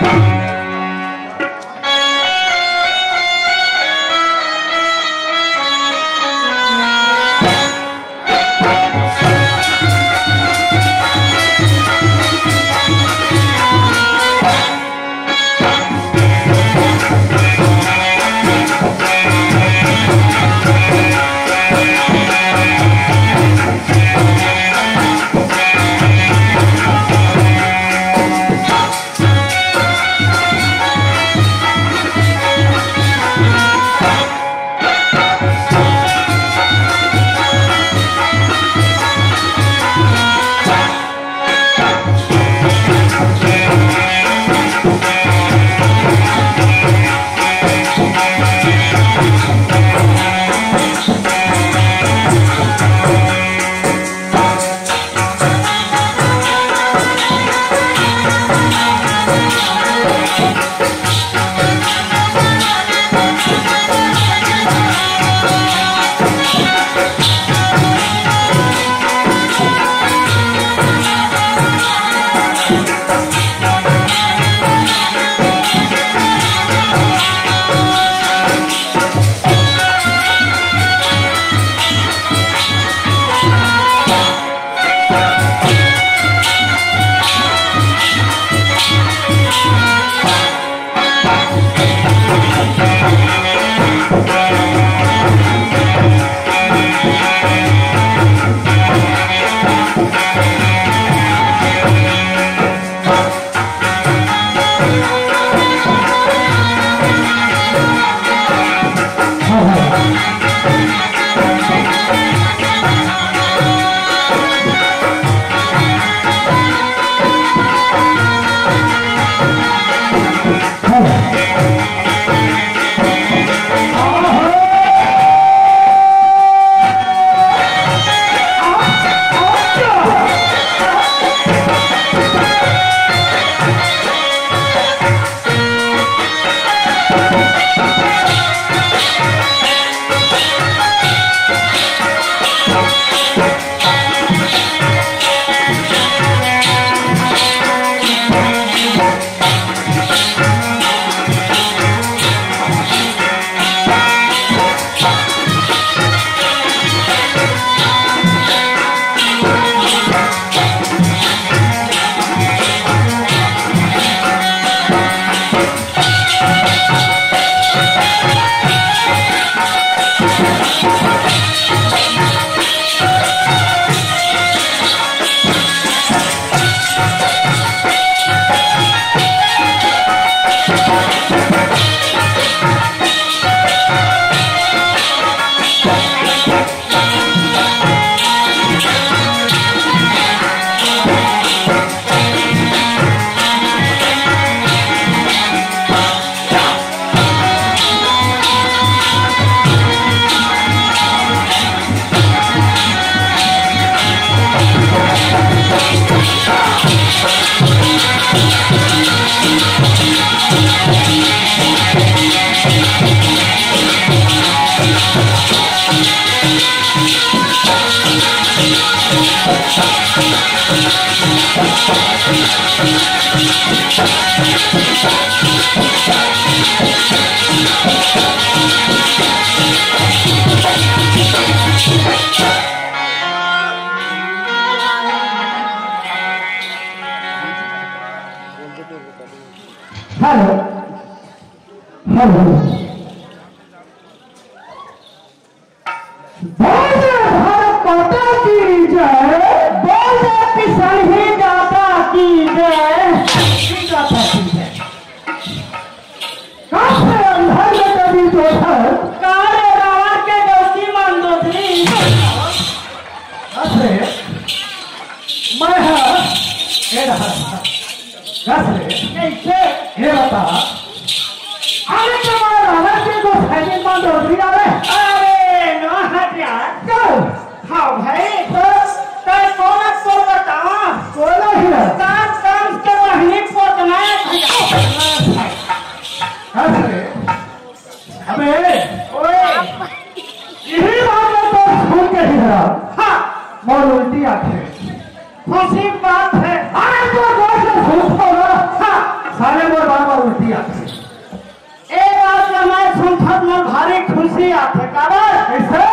Hello hello Bharat माता की जय, बोल किसान ही दाता की जय, दाता की जय। काहे अंधर में कभी दोधर, कारे रावण के दोषी मान दोषी। अरे मैं ये रहा कैसे ये बता, अरे तुम्हारा रावण के दो सैनिक मान दोषी आ रहे। अरे नो हटिया चल हाँ भाई तो कौन सोल बताओ सोलह ही है काम काम के वही पोतना है। अबे ओए यही बात है तो सुन के ही रहा। हाँ मोर उल्टी आंखें खुशी बात है। अरे तो कैसे झूठ हो रहा। हाँ साले मोर बाबा उल्टी आते एक बात का मैं सुनथत मोर भारी खुशी आथे काबर कैसे